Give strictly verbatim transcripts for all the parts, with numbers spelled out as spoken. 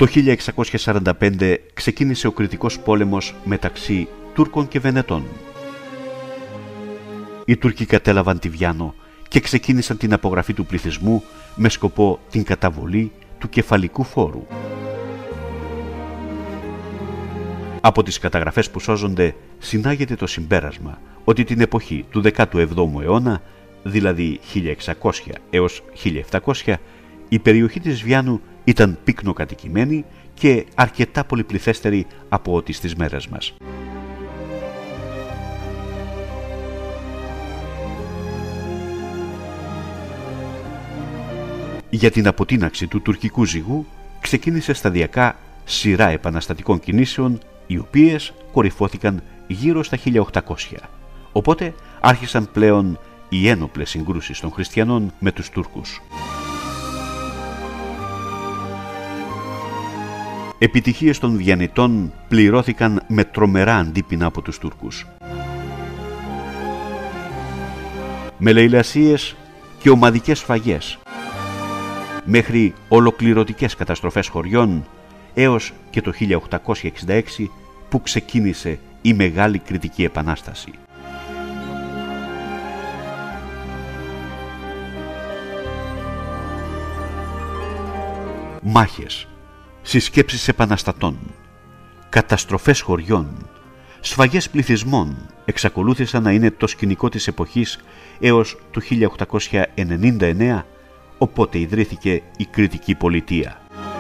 Το χίλια εξακόσια σαράντα πέντε ξεκίνησε ο κρητικός πόλεμος μεταξύ Τούρκων και Βενετών. Οι Τούρκοι κατέλαβαν τη Βιάνο και ξεκίνησαν την απογραφή του πληθυσμού με σκοπό την καταβολή του κεφαλικού φόρου. Από τις καταγραφές που σώζονται συνάγεται το συμπέρασμα ότι την εποχή του δέκατου εβδόμου αιώνα, δηλαδή χίλια εξακόσια έως χίλια επτακόσια, η περιοχή της Βιάνου ήταν πυκνοκατοικημένη και αρκετά πολυπληθέστερη από ό,τι στις μέρες μας. Για την αποτείναξη του τουρκικού ζυγού ξεκίνησε σταδιακά σειρά επαναστατικών κινήσεων, οι οποίες κορυφώθηκαν γύρω στα χίλια οκτακόσια. Οπότε άρχισαν πλέον οι ένοπλες συγκρούσεις των χριστιανών με τους Τούρκους. Επιτυχίες των Βιαννιτών πληρώθηκαν με τρομερά αντίπεινα από τους Τούρκους. Με λαιλασίες και ομαδικές σφαγές, μέχρι ολοκληρωτικές καταστροφές χωριών, έως και το χίλια οκτακόσια εξήντα έξι που ξεκίνησε η Μεγάλη Κρητική Επανάσταση. Μάχες, συσκέψεις επαναστατών, καταστροφές χωριών, σφαγές πληθυσμών εξακολούθησαν να είναι το σκηνικό της εποχής έως το χίλια οκτακόσια ενενήντα εννέα, οπότε ιδρύθηκε η Κρητική Πολιτεία.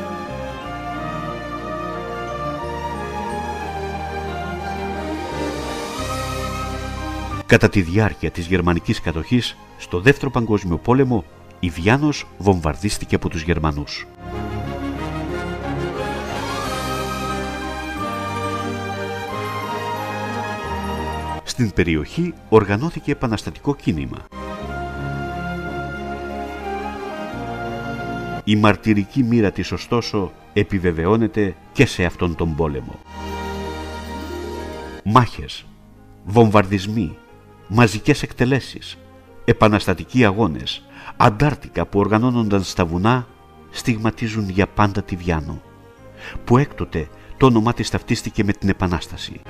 Κατά τη διάρκεια της γερμανικής κατοχής, στο Δεύτερο Παγκόσμιο Πόλεμο, η Βιάνος βομβαρδίστηκε από τους Γερμανούς. Στην περιοχή οργανώθηκε επαναστατικό κίνημα. Η μαρτυρική μοίρα της ωστόσο επιβεβαιώνεται και σε αυτόν τον πόλεμο. Μάχες, βομβαρδισμοί, μαζικές εκτελέσεις, επαναστατικοί αγώνες, αντάρτικα που οργανώνονταν στα βουνά στιγματίζουν για πάντα τη Βιάνο, που έκτοτε το όνομά της ταυτίστηκε με την Επανάσταση.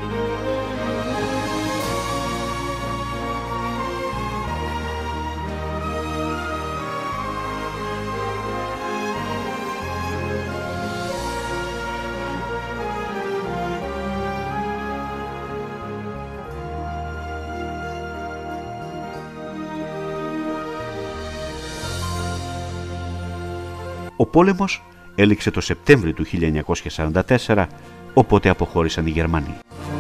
Ο πόλεμος έληξε το Σεπτέμβρη του χίλια εννιακόσια σαράντα τέσσερα, οπότε αποχώρησαν οι Γερμανοί.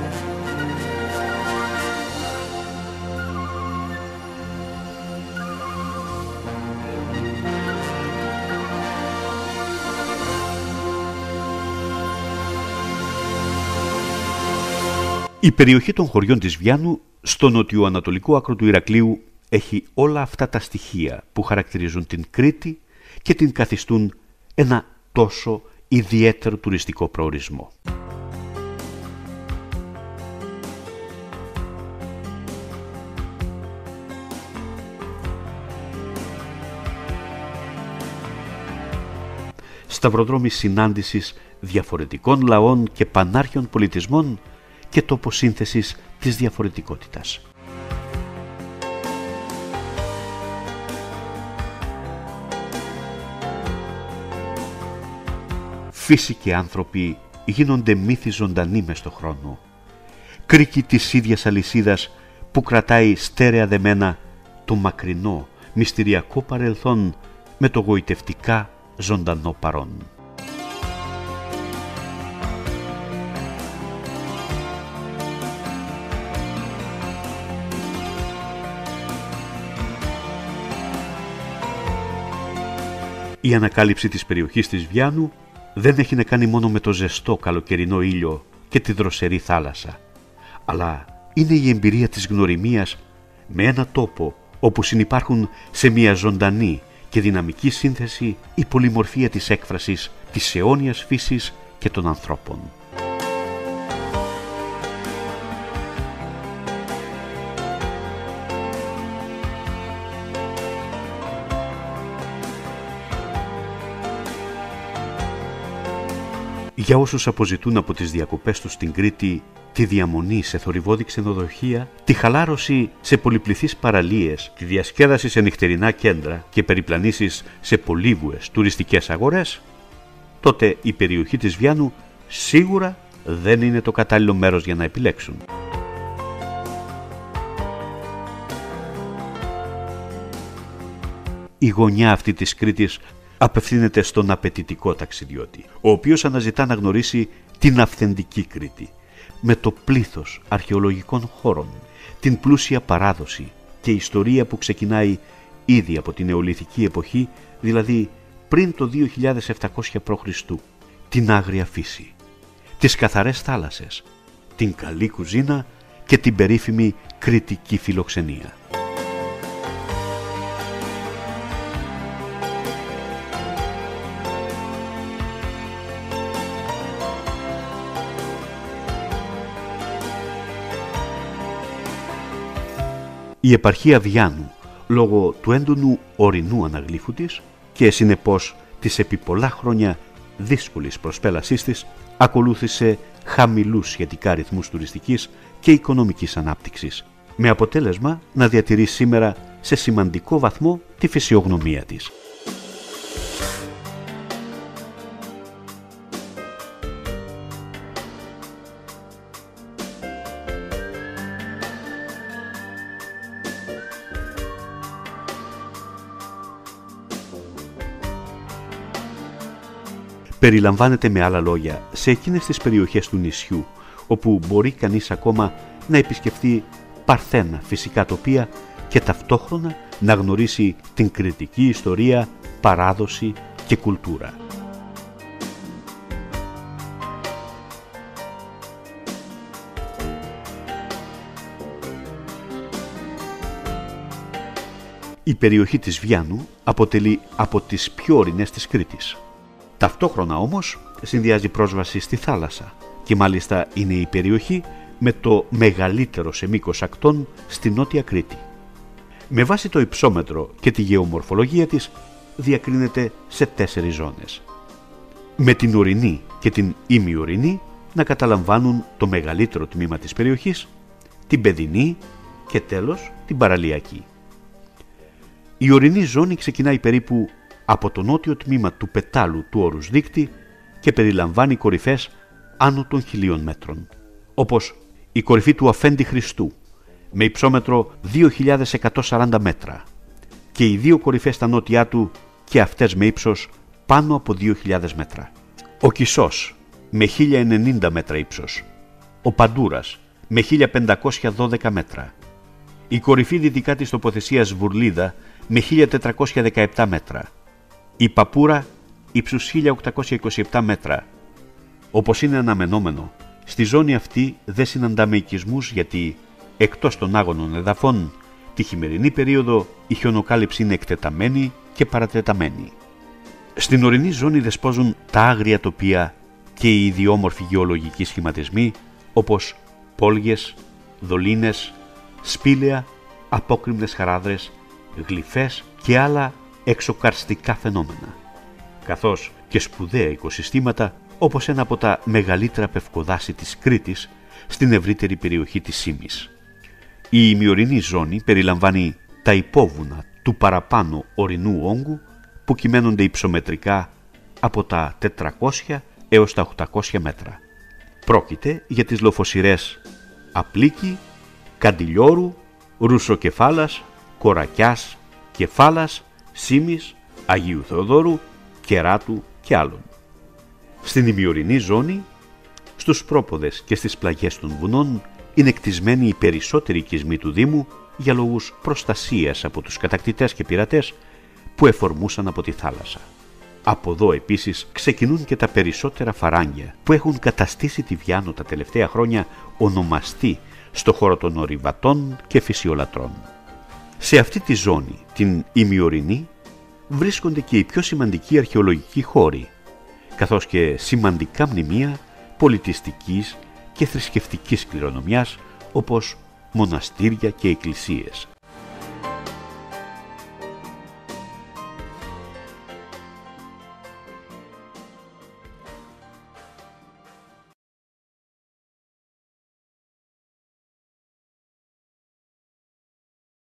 Η περιοχή των χωριών της Βιάνου, στο νοτιοανατολικό άκρο του Ηρακλείου, έχει όλα αυτά τα στοιχεία που χαρακτηρίζουν την Κρήτη και την καθιστούν ένα τόσο ιδιαίτερο τουριστικό προορισμό. Σταυροδρόμοι συνάντησης διαφορετικών λαών και πανάρχιων πολιτισμών και τόπο σύνθεσης της διαφορετικότητας. Φύση και άνθρωποι γίνονται μύθοι ζωντανοί μες στο χρόνο. Κρίκοι της ίδιας αλυσίδας που κρατάει στέρεα δεμένα το μακρινό, μυστηριακό παρελθόν με το γοητευτικά ζωντανό παρόν. Η ανακάλυψη της περιοχής της Βιάνου δεν έχει να κάνει μόνο με το ζεστό καλοκαιρινό ήλιο και τη δροσερή θάλασσα, αλλά είναι η εμπειρία της γνωριμίας με ένα τόπο όπου συνυπάρχουν σε μια ζωντανή και δυναμική σύνθεση η πολυμορφία της έκφρασης της αιώνιας φύσης και των ανθρώπων. Για όσους αποζητούν από τις διακοπές τους στην Κρήτη τη διαμονή σε θορυβώδη ξενοδοχεία, τη χαλάρωση σε πολυπληθείς παραλίες, τη διασκέδαση σε νυχτερινά κέντρα και περιπλανήσεις σε πολύβουες τουριστικές αγορές, τότε η περιοχή της Βιάννου σίγουρα δεν είναι το κατάλληλο μέρος για να επιλέξουν. Η γωνιά αυτή της Κρήτης απευθύνεται στον απαιτητικό ταξιδιώτη, ο οποίος αναζητά να γνωρίσει την αυθεντική Κρήτη, με το πλήθος αρχαιολογικών χώρων, την πλούσια παράδοση και ιστορία που ξεκινάει ήδη από την νεολιθική εποχή, δηλαδή πριν το δύο χιλιάδες επτακόσια π.Χ., την άγρια φύση, τις καθαρές θάλασσες, την καλή κουζίνα και την περίφημη κρητική φιλοξενία. Η επαρχία Βιάννου, λόγω του έντονου ορεινού αναγλύφου της και συνεπώς της επί πολλά χρόνια δύσκολης προσπέλασής της, ακολούθησε χαμηλούς σχετικά ρυθμούς τουριστικής και οικονομικής ανάπτυξης, με αποτέλεσμα να διατηρεί σήμερα σε σημαντικό βαθμό τη φυσιογνωμία της. Περιλαμβάνεται με άλλα λόγια σε εκείνες τις περιοχές του νησιού όπου μπορεί κανείς ακόμα να επισκεφτεί παρθένα φυσικά τοπία και ταυτόχρονα να γνωρίσει την κρητική ιστορία, παράδοση και κουλτούρα. Η περιοχή της Βιάννου αποτελεί από τις πιο ορεινές της Κρήτης. Ταυτόχρονα όμως συνδυάζει πρόσβαση στη θάλασσα και μάλιστα είναι η περιοχή με το μεγαλύτερο σε μήκος ακτών στη Νότια Κρήτη. Με βάση το υψόμετρο και τη γεωμορφολογία της διακρίνεται σε τέσσερις ζώνες. Με την ορεινή και την ημιορεινή να καταλαμβάνουν το μεγαλύτερο τμήμα της περιοχής, την παιδινή και τέλος την παραλιακή. Η ορεινή ζώνη ξεκινάει περίπου από το νότιο τμήμα του πετάλου του όρους δείκτη και περιλαμβάνει κορυφές άνω των χιλίων μέτρων, όπως η κορυφή του Αφέντη Χριστού με υψόμετρο δύο χιλιάδες εκατόν σαράντα μέτρα και οι δύο κορυφές στα νότια του και αυτές με ύψος πάνω από δύο χιλιάδες μέτρα. Ο Κισός με χίλια ενενήντα μέτρα ύψος, ο Παντούρας με χίλια πεντακόσια δώδεκα μέτρα, η κορυφή δυτικά της τοποθεσίας Βουρλίδα με χίλια τετρακόσια δεκαεπτά μέτρα, η Παπούρα ύψους χίλια οκτακόσια είκοσι επτά μέτρα. Όπως είναι αναμενόμενο, στη ζώνη αυτή δεν συναντάμε οικισμούς γιατί, εκτός των άγωνων εδαφών, τη χειμερινή περίοδο η χιονοκάλυψη είναι εκτεταμένη και παρατεταμένη. Στην ορεινή ζώνη δεσπόζουν τα άγρια τοπία και οι ιδιόμορφοι γεωλογικοί σχηματισμοί όπως πόλγες, δολίνες, σπήλαια, απόκρημνες χαράδρες, γλυφές και άλλα εξωκαρστικά φαινόμενα, καθώς και σπουδαία οικοσυστήματα όπως ένα από τα μεγαλύτερα πευκοδάση της Κρήτης στην ευρύτερη περιοχή της Σύμης. Η ημιορεινή ζώνη περιλαμβάνει τα υπόβουνα του παραπάνω ορεινού όγκου που κυμαίνονται υψομετρικά από τα τετρακόσια έως τα οκτακόσια μέτρα. Πρόκειται για τις λοφοσυρές Απλίκη, Καντιλιόρου, Ρουσοκεφάλας, Κορακιάς, Κεφάλας, Σύμης, Αγίου Θεοδόρου, Κεράτου και άλλων. Στην ημιορεινή ζώνη, στους πρόποδες και στις πλαγιές των βουνών είναι κτισμένοι οι περισσότεροι οικισμοί του Δήμου για λόγους προστασίας από τους κατακτητές και πειρατές που εφορμούσαν από τη θάλασσα. Από εδώ επίσης ξεκινούν και τα περισσότερα φαράγγια που έχουν καταστήσει τη Βιάννο τα τελευταία χρόνια ονομαστή στο χώρο των ορειβατών και φυσιολατρών. Σε αυτή τη ζώνη, την ημιορεινή, βρίσκονται και οι πιο σημαντικοί αρχαιολογικοί χώροι, καθώς και σημαντικά μνημεία πολιτιστικής και θρησκευτικής κληρονομιάς όπως μοναστήρια και εκκλησίες.